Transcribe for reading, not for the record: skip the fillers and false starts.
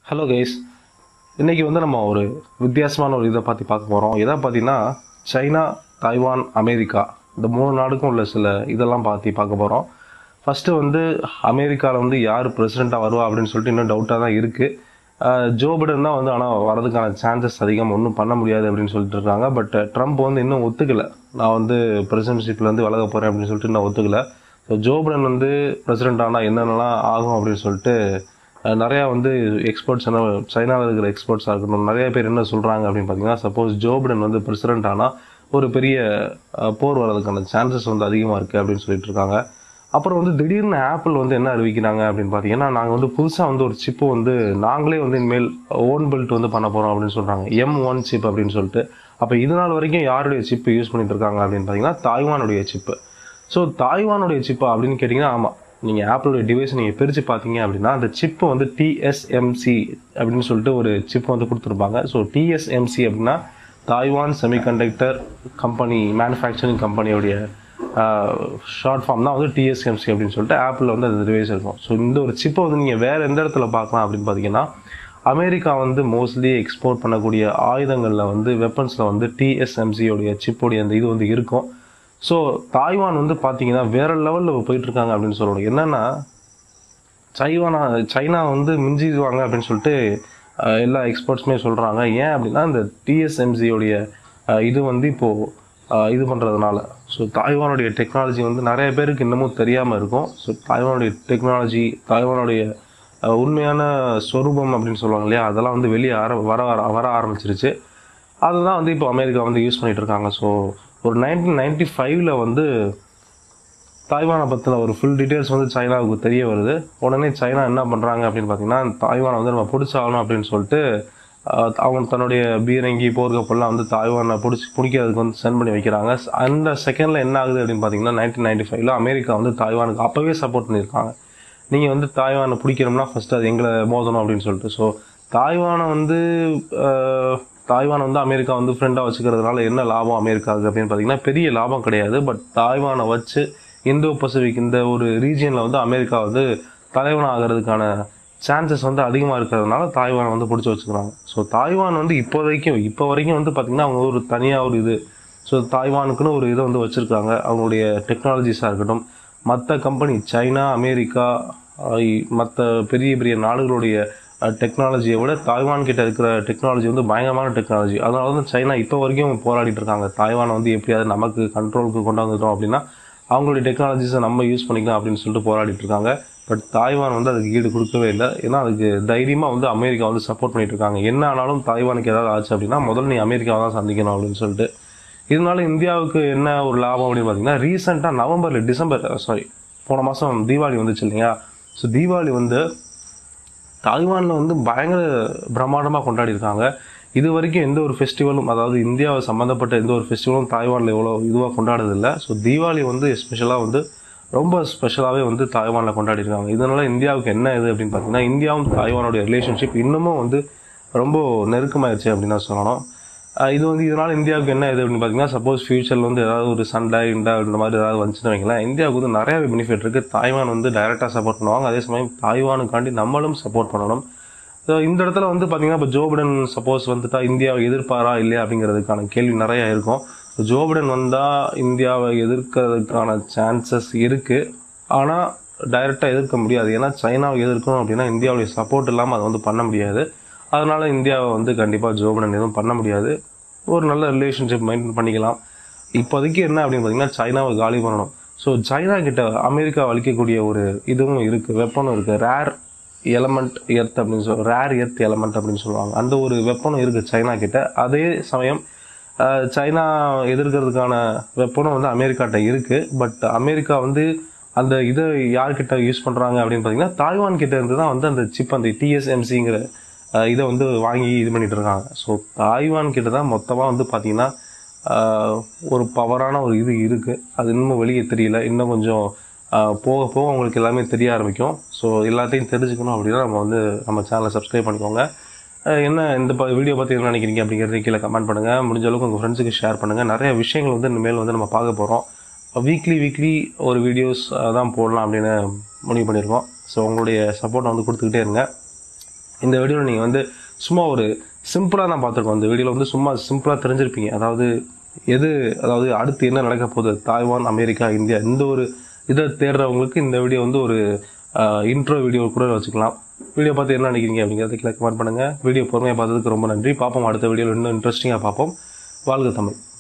Hello guys, இன்றைக்கி நம்ம ஒரு வித்தியாசமான ஒரு இதை பார்க்க போகிறோம். எதை பார்த்தீங்கன்னா சைனா, தாய்வான், அமெரிக்கா இந்த 3 நாடுக்கும் உள்ள சில இதெல்லாம் பார்க்க போகிறோம். ஃபஸ்ட்டு அமெரிக்காவில் யார் பிரசிடெண்ட்டாக வருவா அப்படின்னு சொல்லிட்டு இன்னும் டவுட்டாக தான் இருக்குது. ஜோ பிடன் தான் ஆனால் வரதுக்கான சான்சஸ் அதிகம், ஒன்றும் பண்ண முடியாது அப்படின்னு சொல்லிட்டு இருக்காங்க. பட் ட்ரம்ப் இன்னும் ஒத்துக்கலை, நான் பிரசிடென்ட்ஷிப்லேருந்து விலக போகிறேன் அப்படின்னு சொல்லிட்டு இன்னும் ஒத்துக்கலை. ஸோ ஜோ பிடன் பிரசிடெண்ட் ஆனால் என்னென்னலாம் ஆகும் அப்படின்னு சொல்லிட்டு நிறையா எக்ஸ்பர்ட்ஸ் சைனாவில் இருக்கிற எக்ஸ்பர்ட்ஸாக இருக்கணும், நிறைய பேர் என்ன சொல்கிறாங்க அப்படின்னு பார்த்தீங்கன்னா, சப்போஸ் ஜோ பிடன் பிரசிடெண்ட் ஆனால் ஒரு பெரிய போர் வர்றதுக்கான சான்சஸ் அதிகமாக இருக்குது அப்படின்னு சொல்லிட்டு இருக்காங்க. அப்புறம் திடீர்னு ஆப்பிள் என்ன அறிவிக்கிறாங்க அப்படின்னு பார்த்தீங்கன்னா, நாங்கள் புதுசாக ஒரு சிப்பு நாங்களே இனிமேல் ஓன் பில்ட் பண்ண போகிறோம் அப்படின்னு சொல்கிறாங்க. M1 சிப் அப்படின்னு சொல்லிட்டு. அப்போ இது நாள் வரைக்கும் யாருடைய சிப்பு யூஸ் பண்ணிட்டு இருக்காங்க அப்படின்னு பார்த்தீங்கன்னா, தாய்வானுடைய சிப்பு. ஸோ தாய்வானுடைய சிப்பா அப்படின்னு கேட்டிங்கன்னா, ஆமாம், நீங்கள் ஆப்பிளுடைய டிவைஸ் நீங்கள் பிரித்து பார்த்தீங்க அப்படின்னா அந்த சிப்பு TSMC அப்படின்னு சொல்லிட்டு ஒரு சிப் கொடுத்துருப்பாங்க. ஸோ TSMC அப்படின்னா தாய்வான் செமிகண்டக்டர் கம்பெனி, மேனுஃபேக்சரிங் கம்பெனியோடைய ஷார்ட் ஃபார்ம் தான் TSMC அப்படின்னு சொல்லிட்டு ஆப்பிளில் அந்த டிவைஸ் இருக்கும். ஸோ இந்த ஒரு சிப்பை நீங்கள் வேறு எந்த இடத்துல பார்க்கலாம் அப்படின்னு பார்த்தீங்கன்னா, அமெரிக்கா மோஸ்ட்லி எக்ஸ்போர்ட் பண்ணக்கூடிய ஆயுதங்களில் வெப்பன்ஸில் TSMCயோடைய சிப்போடைய அந்த இது இருக்கும். ஸோ தாய்வான் பார்த்தீங்கன்னா வேறு லெவலில் போயிட்டுருக்காங்க அப்படின்னு சொல்லணும். என்னென்னா சைனா மிஞ்சிடுவாங்க அப்படின்னு சொல்லிட்டு எல்லா எக்ஸ்பர்ட்ஸுமே சொல்கிறாங்க. ஏன் அப்படின்னா இந்த TSMCயோடைய இது இப்போது இது பண்ணுறதுனால. ஸோ தாய்வானுடைய டெக்னாலஜி நிறைய பேருக்கு இன்னமும் தெரியாமல் இருக்கும். ஸோ தாய்வானுடைய டெக்னாலஜி, தாய்வானுடைய உண்மையான ஸ்வரூபம் அப்படின்னு சொல்லுவாங்க இல்லையா, அதெல்லாம் வெளியே வர ஆரம்பிச்சிருச்சு. அதுதான் இப்போ அமெரிக்கா யூஸ் பண்ணிகிட்டு இருக்காங்க. ஸோ ஒரு 1995 தாய்வானை பற்றின ஒரு ஃபுல் டீட்டெயில்ஸ் சைனாவுக்கு தெரிய வருது. உடனே சைனா என்ன பண்ணுறாங்க அப்படின்னு பார்த்தீங்கன்னா, தாய்வானை நம்ம பிடிச்சாகணும் அப்படின்னு சொல்லிட்டு அவங்க தன்னுடைய பீரங்கி போர்க்கப்பெல்லாம் தாய்வானை பிடிக்கிறதுக்கு சென்ட் பண்ணி வைக்கிறாங்க. அந்த செகண்டில் என்ன ஆகுது அப்படின்னு பார்த்தீங்கன்னா, 1995 அமெரிக்கா தாய்வானுக்கு அப்போவே சப்போர்ட் பண்ணியிருக்காங்க. நீங்கள் தாய்வானை பிடிக்கணும்னா ஃபஸ்ட்டு அது எங்களை மோதணும் அப்படின்னு சொல்லிட்டு. ஸோ தாய்வானை அமெரிக்கா ஃப்ரெண்டாக வச்சுக்கிறதுனால என்ன லாபம் அமெரிக்காவுக்கு அப்படின்னு பார்த்தீங்கன்னா, பெரிய லாபம் கிடையாது. பட் தாய்வானை வச்சு இந்தோ பசிபிக் இந்த ஒரு ரீஜியனில் அமெரிக்கா தலைவன் ஆகிறதுக்கான சான்சஸ் அதிகமாக இருக்கிறதுனால தாய்வானை பிடிச்சி வச்சுக்கிறாங்க. ஸோ தாய்வான் இப்போ வரைக்கும் பார்த்தீங்கன்னா அவங்க ஒரு தனியாக ஒரு இது. ஸோ தாய்வானுக்குன்னு ஒரு இதை வச்சுருக்காங்க. அவங்களுடைய டெக்னாலஜிஸாக இருக்கட்டும், மற்ற கம்பெனி சைனா, அமெரிக்கா, மற்ற பெரிய பெரிய நாடுகளுடைய டெக்னாலஜியை விட தாய்வான் கிட்ட இருக்கிற டெக்னாலஜி பயங்கரமான டெக்னாலஜி. அதனால சைனா இப்போ வரைக்கும் போராடிட்டு இருக்காங்க. தாய்வானை எப்படியாவது நமக்கு கண்ட்ரோலுக்கு கொண்டு வந்துட்டோம் அப்படின்னா அவங்களுடைய டெக்னாலஜிஸை நம்ம யூஸ் பண்ணிக்கலாம் அப்படின்னு சொல்லிட்டு போராடிட்டு இருக்காங்க. பட் தாய்வான் அதுக்கு ஈடு கொடுக்கவே இல்லை. ஏன்னா அதுக்கு தைரியமாக அமெரிக்கா சப்போர்ட் பண்ணிட்டு இருக்காங்க. என்ன ஆனாலும் தாய்வானுக்கு ஏதாவது ஆச்சு அப்படின்னா முதல்ல நீ அமெரிக்காவை தான் சந்திக்கணும் அப்படின்னு சொல்லிட்டு. இதனால இந்தியாவுக்கு என்ன ஒரு லாபம் அப்படின்னு பார்த்தீங்கன்னா, ரீசெண்டாக போன மாதம் தீபாவளி வந்துச்சு இல்லையா. ஸோ தீபாவளி தாய்வானில் பயங்கர பிரம்மாண்டமாக கொண்டாடிருக்காங்க. இது வரைக்கும் எந்த ஒரு ஃபெஸ்டிவலும், அதாவது இந்தியாவை சம்மந்தப்பட்ட எந்த ஒரு ஃபெஸ்டிவலும் தாய்வானில் எவ்வளோ இதுவாக கொண்டாடுறதில்லை. ஸோ தீபாவளி எஸ்பெஷலாக ரொம்ப ஸ்பெஷலாகவே தாய்வானில் கொண்டாடிருக்காங்க. இதனால் இந்தியாவுக்கு என்ன இது அப்படின்னு பார்த்தீங்கன்னா, இந்தியாவும் தாய்வானுடைய ரிலேஷன்ஷிப் இன்னமும் ரொம்ப நெருக்கமாகிடுச்சு அப்படின்னு தான் சொல்லணும். இது இதனால் இந்தியாவுக்கு என்ன இது அப்படின்னு பார்த்தீங்கன்னா, சப்போஸ் ஃபியூச்சரில் ஏதாவது ஒரு சண்டை இந்த மாதிரி ஏதாவது வந்துச்சுன்னு வைங்களேன், இந்தியாவுக்கு நிறையாவே பெனிஃபிட் இருக்குது. தாய்வான் டைரெக்டாக சப்போர்ட் பண்ணுவாங்க. அதே சமயம் தாய்வானுக்காண்டி நம்மளும் சப்போர்ட் பண்ணணும். ஸோ இந்த இடத்துல பார்த்தீங்கன்னா, இப்போ ஜோ பிடன் சப்போஸ் இந்தியாவை எதிர்ப்பாரா இல்லையா அப்படிங்கிறதுக்கான கேள்வி நிறையா இருக்கும். ஜோ பிடன் இந்தியாவை எதிர்க்கிறதுக்கான சான்சஸ் இருக்குது. ஆனால் டைரெக்டாக எதிர்க்க முடியாது. ஏன்னா சைனாவை எதிர்க்கணும் அப்படின்னா இந்தியாவுடைய சப்போர்ட் இல்லாமல் அதை பண்ண முடியாது. அதனால் இந்தியாவை கண்டிப்பாக ஜோ பிடன் எதுவும் பண்ண முடியாது. ஒரு நல்ல ரிலேஷன்ஷிப் மெயின்டைன் பண்ணிக்கலாம். இப்போதைக்கு என்ன அப்படின்னு பார்த்தீங்கன்னா, சைனாவை காலி பண்ணணும். ஸோ சைனா கிட்ட அமெரிக்கா அளிக்கக்கூடிய ஒரு இதுவும் இருக்குது, வெப்பனும் இருக்குது. ரேர் எர்த் அப்படின்னு சொல்லுவாங்க. அந்த ஒரு வெப்பனும் இருக்குது சைனா கிட்ட. அதே சமயம் சைனா எதிர்க்கிறதுக்கான வெப்பனும் அமெரிக்காட்ட இருக்குது. பட் அமெரிக்கா அந்த இதை யார்கிட்ட யூஸ் பண்ணுறாங்க அப்படின்னு பார்த்தீங்கன்னா, தாய்வான் கிட்ட இருந்து தான் அந்த சிப், அந்த TSMCங்கிற இதை வாங்கி இது பண்ணிட்டு இருக்காங்க. ஸோ தாய்வான் கிட்ட தான் மொத்தமாக பார்த்தீங்கன்னா ஒரு பவரான ஒரு இது இருக்குது. அது இன்னும் வெளியே தெரியல. இன்னும் கொஞ்சம் போக போக உங்களுக்கு எல்லாமே தெரிய ஆரம்பிக்கும். ஸோ எல்லாத்தையும் தெரிஞ்சுக்கணும் அப்படின்னா நம்ம சேனலை சப்ஸ்கிரைப் பண்ணிக்கோங்க. என்ன இந்த வீடியோ பற்றி என்ன நினைக்கிறீங்க அப்படிங்கிறது கீழே கமெண்ட் பண்ணுங்கள். முடிஞ்ச அளவுக்கு உங்கள் ஃப்ரெண்ட்ஸுக்கு ஷேர் பண்ணுங்கள். நிறைய விஷயங்கள் இனிமேல் நம்ம பார்க்க போகிறோம். வீக்லி ஒரு வீடியோஸ் தான் போடலாம் அப்படின்னு முடிவு பண்ணியிருக்கோம். ஸோ உங்களுடைய சப்போர்ட்டை கொடுத்துக்கிட்டே இருங்க. இந்த வீடியோவில் நீங்கள் வந்து சும்மா ஒரு சிம்பிளாக தான் பார்த்துருக்கோம். இந்த வீடியோவில் வந்து சும்மா சிம்பிளாக தெரிஞ்சிருப்பீங்க. அதாவது அடுத்து என்ன நடக்க போகுது, தாய்வான், அமெரிக்கா, இந்தியா, இந்த ஒரு இதை தேடுறவங்களுக்கு இந்த வீடியோ வந்து ஒரு இன்ட்ரோ வீடியோ கூட வச்சுக்கலாம். வீடியோ பார்த்து என்ன நினைக்கிறீங்க அப்படிங்கிறத கமெண்ட் பண்ணுங்கள். வீடியோ பொறுமையாக பார்த்ததுக்கு ரொம்ப நன்றி. பார்ப்போம் அடுத்த வீடியோவில் இன்னும் இன்ட்ரெஸ்டிங்காக பார்ப்போம். வாழ்க தமிழ்.